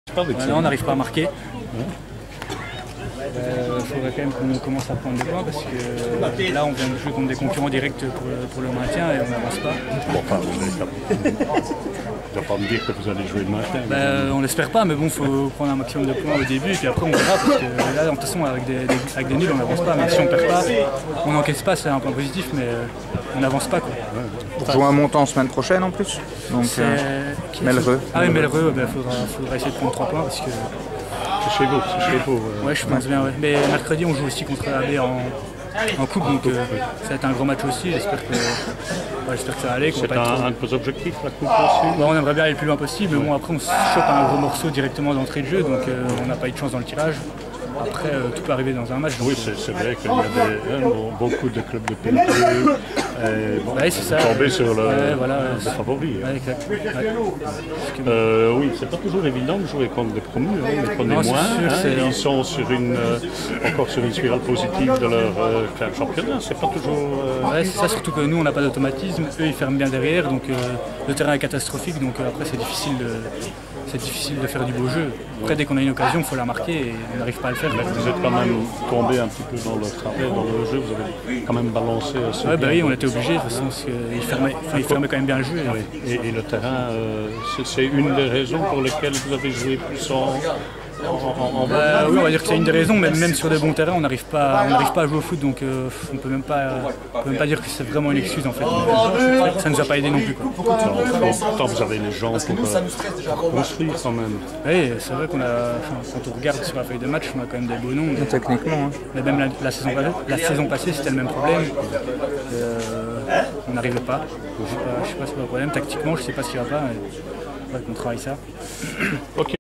Là, on n'arrive pas à marquer. Il faudrait quand même qu'on commence à prendre des points parce que là on vient de jouer contre des concurrents directs pour le maintien et on n'avance pas. Bon, enfin, tu ne vas pas me dire que vous allez jouer le maintien. On l'espère pas, mais bon, il faut prendre un maximum de points au début et puis après on verra parce que là, de toute façon, avec des nuls on n'avance pas. Mais si on perd pas, on n'encaisse pas, c'est un point positif, mais on n'avance pas, quoi. Pour jouer un montant semaine prochaine en plus. Donc Mellereux. Ah oui, Mellereux, faudra essayer de prendre 3 points parce que. C'est chez vous. Ouais, je pense bien, ouais. Mais mercredi, on joue aussi contre AB en coupe, donc ça va être un grand match aussi. J'espère que ça va aller. C'est un de vos objectifs, la coupe aussi. On aimerait bien aller le plus loin possible, mais bon, après on se chope un gros morceau directement d'entrée de jeu, donc on n'a pas eu de chance dans le tirage. Après, tout peut arriver dans un match. Donc, oui, c'est vrai qu'il y avait beaucoup de clubs de Pelletier. Tomber sur le favori. Ouais, exact. Oui, c'est pas toujours évident de jouer contre des promus, mais qu'on est moins. Ils sont encore sur une spirale positive de leur championnat. C'est pas toujours. Ouais, c'est ça, surtout que nous on n'a pas d'automatisme. Eux ils ferment bien derrière, donc le terrain est catastrophique. Donc après c'est difficile de faire du beau jeu. Après, dès qu'on a une occasion, il faut la marquer et on n'arrive pas à le faire. Mais vous êtes quand même tombé un petit peu dans le travail, dans le jeu, vous avez quand même balancé assez bien. Oui, on était obligé, de toute façon, parce qu'il fermait quand même bien le jeu. Oui. Et le terrain, c'est une des raisons pour lesquelles vous avez joué plus en oui, on va dire que c'est une des raisons, mais même sur des bons terrains, on n'arrive pas à jouer au foot, donc on peut même pas dire que c'est vraiment une excuse en fait. Ça nous a pas aidé non plus, quoi. Pourtant vous avez les gens pour construire quand même. Oui, c'est vrai qu'on a, quand on regarde sur la feuille de match, on a quand même des beaux noms. Techniquement. Mais même la saison passée, c'était le même problème. On n'arrivait pas. Je sais pas si c'est le problème. Tactiquement, je sais pas ce qu'il va pas. Mais on travaille ça. Okay.